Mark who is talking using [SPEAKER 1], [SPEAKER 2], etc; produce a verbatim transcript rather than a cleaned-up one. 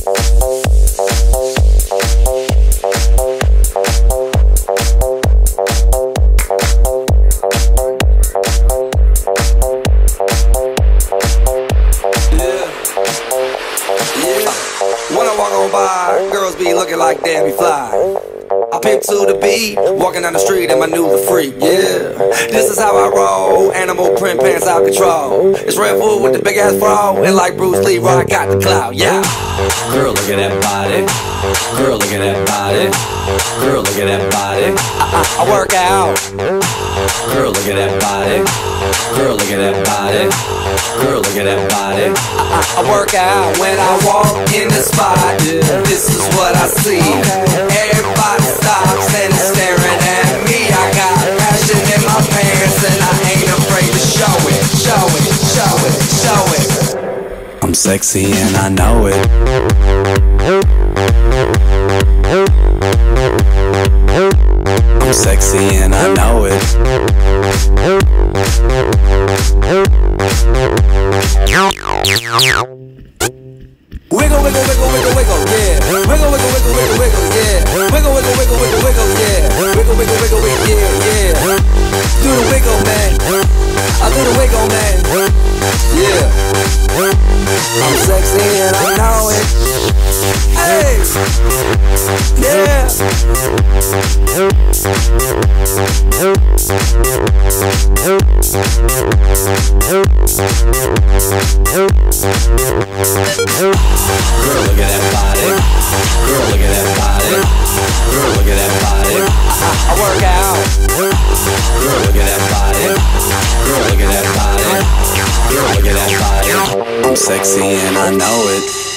[SPEAKER 1] When I walk on by, girls be looking like Debbie Fly. I pick to the beat, walking down the street in my new the freak, yeah. This is how I roll, animal print pants out control. It's Red Bull with the big ass bra, and like Bruce Lee, I got the clout, yeah. Girl, look at that body. Girl, look at that body. Girl, look at that body. I, I, I work out. Girl, look at that body. Girl, look at that body. Girl, look at that body. I, I, I work out when I walk in the spot. This is what I see. Everybody stops and is staring at me. I got passion in my pants and I ain't afraid to show it, show it, show it, show it. I'm sexy and I know it. I'm sexy and I know it. Wiggle, wiggle, wiggle, wiggle, wiggle, yeah. Wiggle, wiggle, wiggle, wiggle, wiggle, yeah. Wiggle, wiggle, wiggle, wiggle, wiggle, yeah. Wiggle, wiggle, wiggle, wiggle, yeah, yeah. Do the wiggle, man. I do the wiggle, man. Yeah. I'm sexy and I know it. Hey. Yeah. Girl, look at that body. Girl, look at that body. Girl, look at that body. I, I work out. Girl, look at that body. Girl, look at that body. Girl, look at that body. I'm sexy and I know it.